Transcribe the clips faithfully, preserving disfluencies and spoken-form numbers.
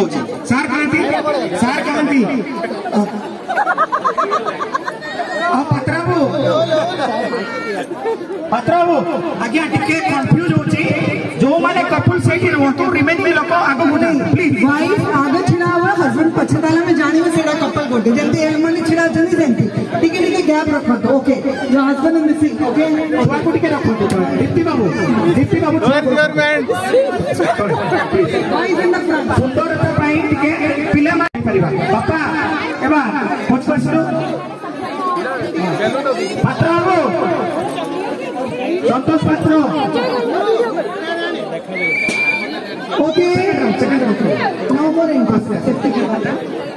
होची सार कहती सार कहती आ पत्राबो पत्राबो आज्ञा टिके कंफ्यूज होची जो माने कपल सेठी रहतो रिमेनिंग लोक आगो मुने प्लीज वाइफ आगे छिड़ावा हस्बैंड पछताला में जानी में सेड़ा कपल गोटे जल्दी ए माने छिड़ा जल्दी सेंती टिके टिके गैप रखो तो ओके जो हस्बैंड एंड मिसिंग ओके छुआ को टिके रखो दीप्ति बाबू दीप्ति बाबू government wife in the front सुंदरता पाई टिके पिला माने परिबा बापा एबा पछपसरो पत्राबो Santosh Patra okay second no more interest safety की बात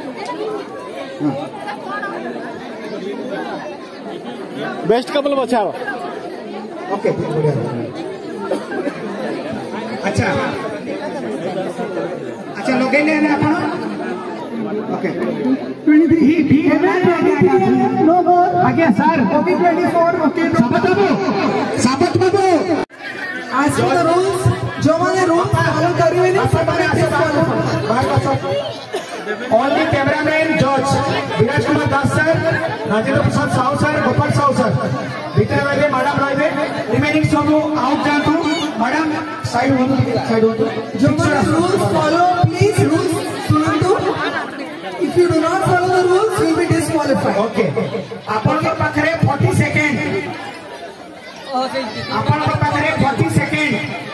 बेस्ट कपल बचाओ ओके बढ़िया अच्छा अच्छा लोगे ले ना अपन ओके ट्वेंटी थ्री भी भी नो मोर आगे sir okay twenty four okay साबत बाबू साबत बाबू आज के रूल्स जो माने रूल फॉलो करिवे नहीं सबरे ओनली कैमरामैन जज Viraj Kumar Das sir Rajendra Prasad Sahu sir Gopal Sahu sir भीतर रहिबे मैडम रहिबे रिमेनिंग सब आउट जातु मैडम साइड हो साइड हो जो माने रूल्स फॉलो प्लीज रूल्स सुनंतु if you do not follow the rules you will be disqualified okay आपन के पाखरे चालीस सेकंड आपन के पाखरे चालीस सेकंड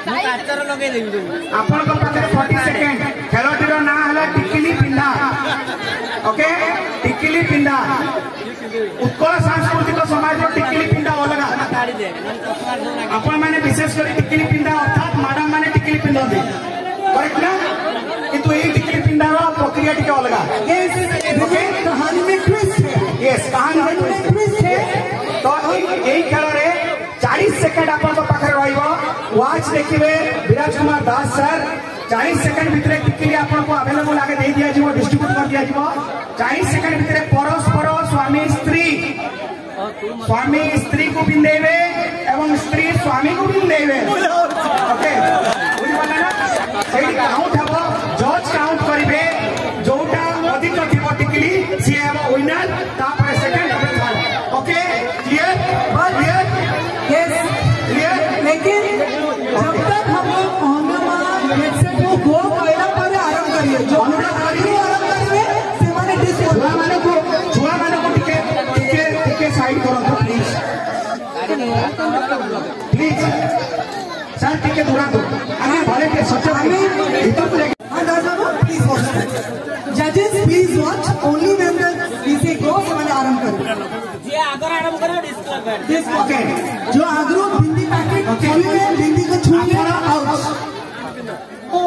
आपन के पाखरे चालीस सेकंड खेलटीर ना हला टिकिली पिंडा ओके टिकिली पिंडा उत्कल सांस्कृतिक समाज टिकिली पिंडा अलगा आपण माने विशेष कर टिकिली पिंडा अर्थात मैडम माने टिकिली पिंडा करेक्ट ना किंतु ए टिकिली पिंडा प्रक्रिया टिके अलगा यस ओके कहानी में ट्विस्ट है यस कहानी में ट्विस्ट है तो एई खेल रे चालीस सेकंड आपन पाखरे रहिबो वाच देखिबे विराज कुमार दास सर चालीस सेकंड भीतर टिकिली आपन को अवेलेबल आगे दे दिया जीवो डिस्ट्रीब्यूट कर दिया जीवो चालीस सेकंड भीतर परस्पर स्वामी स्त्री स्वामी स्त्री को पिंदेबे एवं स्त्री स्वामी को पिंदेबे ओके बुझि पड़ला ना सेही काउंट हबो जज काउंट करिवे जोटा अधिक थिबो टिकिली सी हेबो विनर तापर सेकंड तापर third okay clear clear yes clear लेकिन जब तक हम लोग on the mark let's say वो गो पहिला पर आराम करिए जो हमरा आगे आराम करिवे से माने डिस्क्वालिफाइड छुआ माने को छुआ माने को टिके टिके टिके साइड करो तो प्लीज प्लीज सर टिके दूरा दो आगे भले के सच्चे हमें भीतर को हां दादा प्लीज वॉच जजेस please watch only when the PC go से माने आराम करो जे अगर आराम करो डिस्क्वालिफाइड ओके जो आगरो बिंदी पैकेट खोलिए बिंदी को छूइए आउट ओ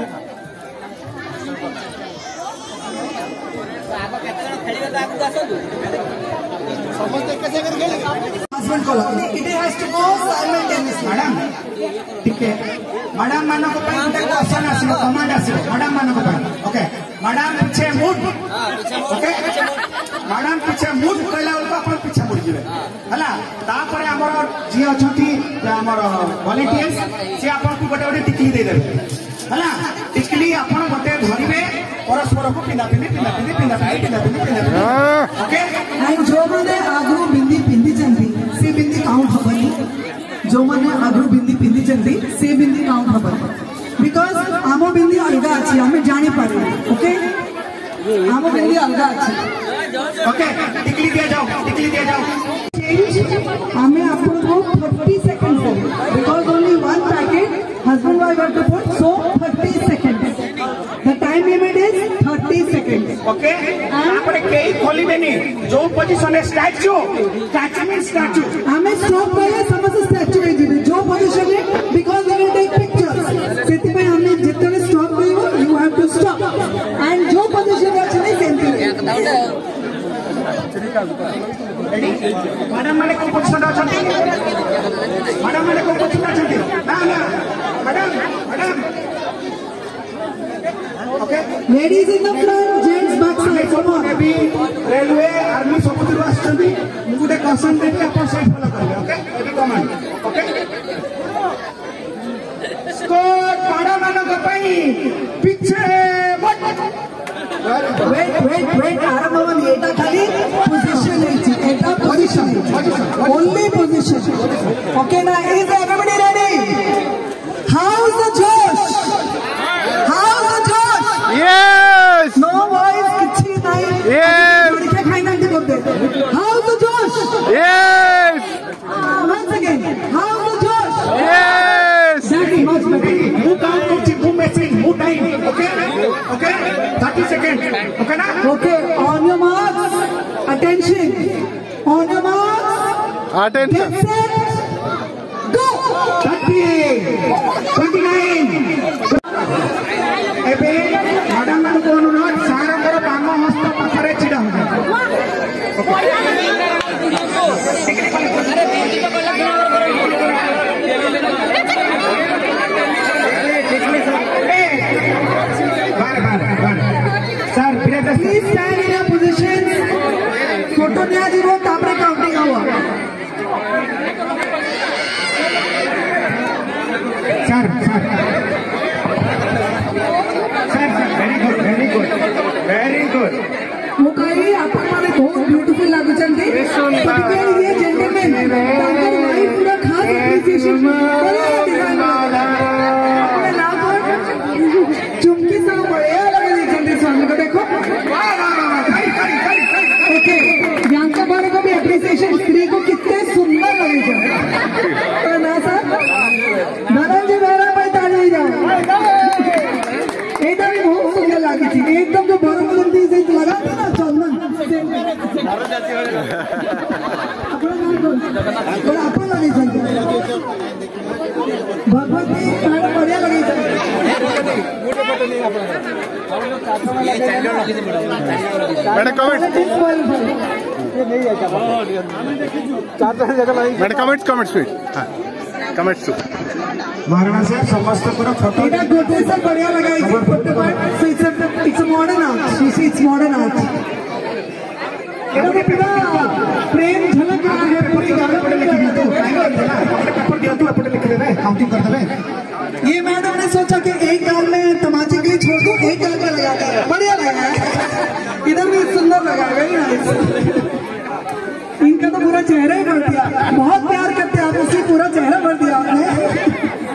आगो केते जण खेलिबे तो आगु आसो समझ एक से करके husband call it has to go simultaneously madam टिके मैडम मानो को पई गुटे क्वेश्चन आसीबो कमांड आसीबो मैडम मानो को पई ओके मैडम पीछे मुड ओके मैडम पीछे मुड कहला उनको अपन पीछे मुड़ जिवे हला तापर हमर जी अछंती हमर वॉलंटियर्स से अपन को गोटे गोटे टिकली दे देबे हला टिकली अपन गोटे धरिबे परस्पर को पिंदा पिंदी पिंदा पिंदी पिंदा पिंदी पिंदा पिंदी पिंदा ओके एंड जो माने आगरो बिंदी पिंदी चंदी से बिंदी काउंट हबनी जो माने आगरो बिंदी पिंदी चंदी से बिंदी काउंट हबनी बिकॉज़ आमो बिंदी अलगा अछि हमें जानि पारे ओके आमो बिंदी अलगा अछि ओके टिकली दिया जाओ टिकली दिया जाओ हमें आपको thirty seconds है because only one packet husband wife have to put so thirty seconds the time limit is thirty seconds okay आपरे केई खोलिबेनी जो पोजीशन है स्टैच्यू स्टैच्यू मीन स्टैच्यू हमें स्टॉप करे समस्त स्टैच्यू है जी जो पोजीशन है because we will take pictures सेति पे हमने जितने स्टॉप करियो you have to stop and जो पोजीशन है चले सेंटी रेडी मैडम माने को पोजीशन अछंती मैडम माने को पोजीशन अछंती ना ना madam madam okay ladies in the front gents back side come on अभी रेलवे आर्मी समुद्र आछंती मुझे क्वेश्चन देके अपन साइड फॉलो करिए ओके अभी कमांड ओके स्कोर मैडम माने को पई पीछे बट wait wait wait आरंभ हवन एटा खाली position है एटा position only position okay ना is everybody ready how's the Josh how's the Josh yes no voice किछि नहीं yes लड़के खाइना नहीं बोलते how's the Josh yes uh, once again how's the Josh yes that is much better move down coach move message move time okay okay thirty seconds okay na okay on your marks attention on your marks attention get set go thirty twenty-nine ଏବେ madam ମାନଙ୍କୁ ଅନୁରୋଧ ସାରଙ୍କର ବାମ ହସ୍ତ ପାଖରେ ଛିଡା sir please stand in your position photo दिया जीवो तापरे काउंटिंग हुआ sir sir sir sir very good very good very good वो कहीं अपन माने बहुत ब्यूटीफुल लागु चंदी particularly ये gentleman तांकर वाइफ पूरा खास appreciation अपने लागो चुमकी सब बढ़िया लगे चंदी स्वामी को देखो ओके यांका बारे को भी appreciation स्त्री को कितने सुंदर लगे चंदी तो ना सर धनंजय जी मेरा भाई ताली जाओ एकदम बहुत सुंदर लगी थी एकदम जो बरम जल्दी से लगा था ना चंदन बड़ा अपन लगी चंदी भगवती मैडम बढ़िया लगी चंदी madam comment madam comments comments पे हाँ कमेंट्स महाराणा साहब समस्त पूरा फोटो इधर गोटे से बढ़िया लगा it's it's modern art it's modern art पूरा प्रेम झलक रहा है पूरी गाना पढ़े लिखे दिया पेपर दिया तू पढ़े लिखे दे काउंटिंग कर दे ये मैडम ने सोचा कि एक गाल में तमाचे के लिए छोड़ दूं एक गाल में लगा दिया बढ़िया लगा है इधर भी सुंदर लगा वेरी नाइस इनका तो पूरा चेहरा ही भर दिया बहुत प्यार करते हैं आप उसी पूरा चेहरा भर दिया आपने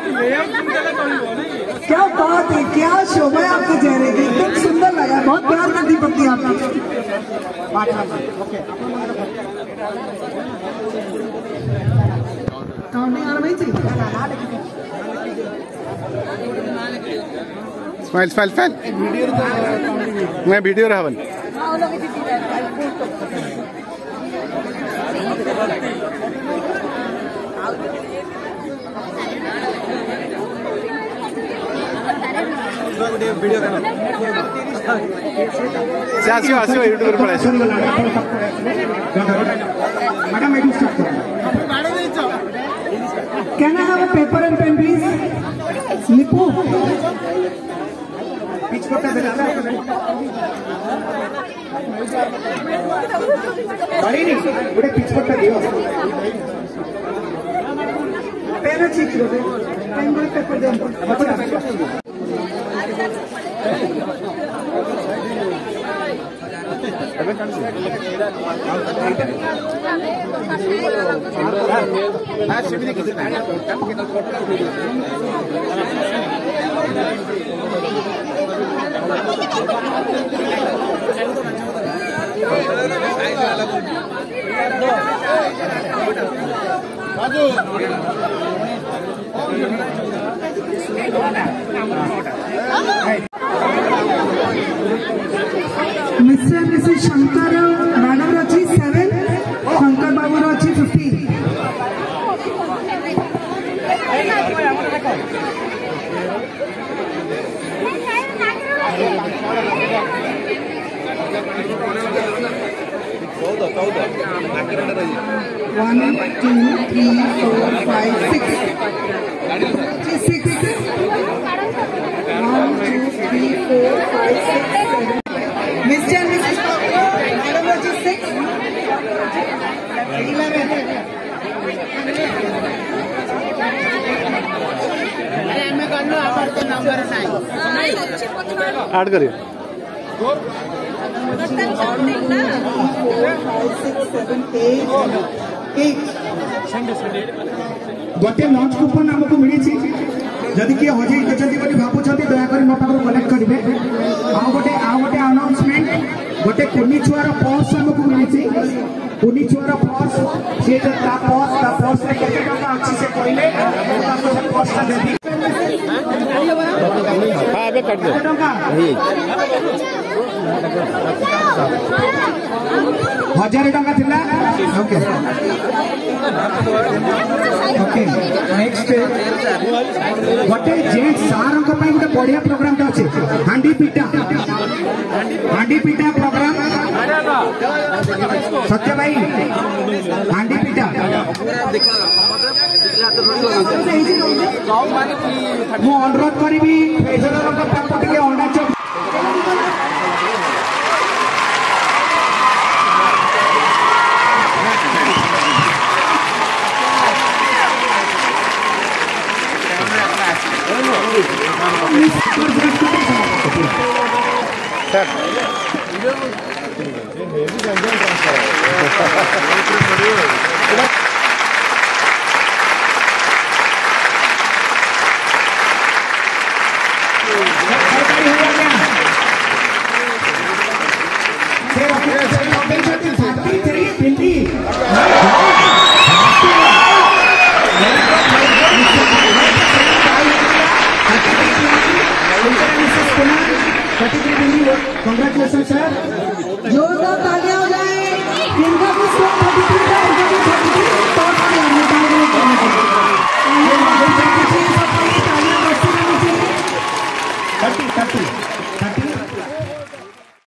क्या बात है क्या शोभा है आपके चेहरे की एकदम सुंदर लगा बहुत प्यार करती पत्नी आपकी काउंटिंग आ रही थी स्माइल स्माइल स्माइल मैं वीडियो रहा बन से आसियो आसियो यूट्यूब पर पड़े मैडम मैं स्टार्ट करूं can I have a paper and pen please लिपो पिच पट्टा दे बड़ी नहीं बड़े पिच पट्टा दियो पेन अच्छी करो पेन को पेपर दे mister and missus Shankar madam रची सेवन शंकर बाबू रची fifty one two three four five six six one two three four five six seven mister and missus madam रची सिक्स इलेवन ऐड करिए गोटे लंच कूपन आमको मिली जदि किए हजई बोली भावुं दयाक मो पाख कलेक्ट करेंगे आउ गोटे आउ गोटे अनाउंसमेंट गोटे कुनी छुआर पर्स आमको मिली कुनी छुआर पर्स सी पर्स पर्स में केते टका अच्छी से कहले पर्स देवी हजार टका थिला ओके ओके नेक्स्ट गोटे जेंट सार गोटे बढ़िया प्रोग्राम अच्छे हांडी पीटा हांडी पीटा प्रोग्राम सत्य भाई हांडी पीटा मु अनुरोध करी अंडा चौक Congratulations, sir. जोरदार तालियां हो जाए। इनका भी स्कोर थर्टी थ्री था, इनका भी थर्टी थ्री।